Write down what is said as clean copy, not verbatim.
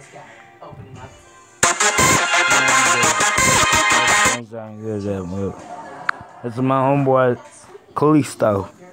Don't sound good, that mug. This is my homeboy, Kalisto.